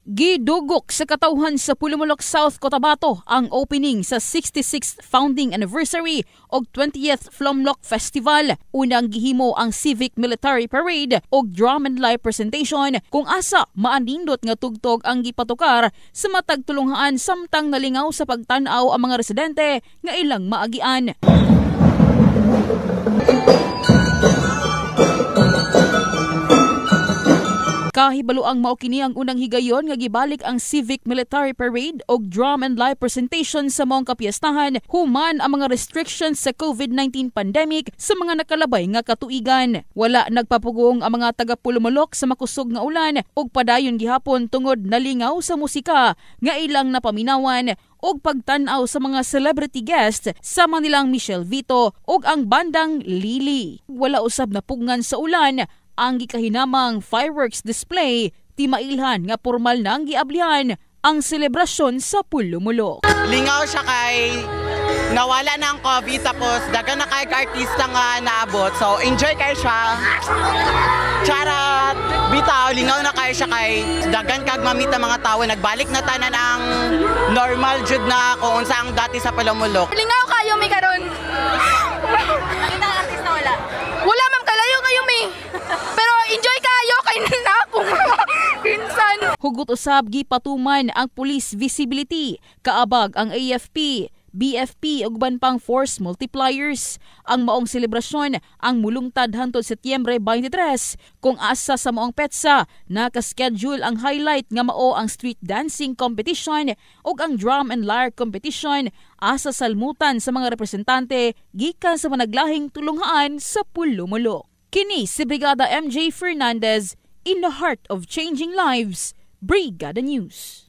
Gidugok sa katawhan sa Pulumulok South, Cotabato ang opening sa 66th founding anniversary o 20th Flumlock Festival. Unang gihimo ang Civic Military Parade o Drum and Live Presentation kung asa maanindot nga tugtog ang gipatukar sa matag tulunghaan samtang nalingaw sa pagtanaw ang mga residente nga ilang maagian. Kahibalo ang mao kini ang unang higayon nga gibalik ang Civic Military Parade o Drum and Live Presentation sa maong kapiyastahan human ang mga restrictions sa COVID-19 pandemic sa mga nakalabay nga katuigan. Wala nagpapugong ang mga taga Pulumulok sa makusog nga ulan ug padayon gihapon tungod nalingaw sa musika nga ilang napaminawan og pagtan-aw sa mga celebrity guests sama nilang Michelle Vito ug ang bandang Lily. Wala usab na pugngan sa ulan ang gikahinamang fireworks display, di mailhan nga formal na ang giablihan ang selebrasyon sa Pulumulok. Lingaw siya kay nawala na ang COVID tapos dagan na kay artista nga naabot. So enjoy kayo siya. Charat! Bitaw, lingaw na kayo siya kay dagan kag mamita mga tao. Nagbalik na tanan ang normal jud na kung unsa ang dati sa Pulumulok. Lingaw kayo mi karon. Kita artista wala. Wala man kalayo kayo mi. Pero enjoy kayo kay na akong pinsan. Hugot usab gipatuman ang police visibility, kaabag ang AFP, BFP ug ban pang force multipliers. Ang maong selebrasyon ang mulungtad hangtod Setyembre 23 kung asa sa maong petsa naka-schedule ang highlight nga mao ang street dancing competition ug ang drum and lyre competition asa salmutan sa mga representante gikan sa managlahing tulunghaan sa Pulumulok. Kini si Brigada MJ Fernandez in the heart of changing lives, Brigada News.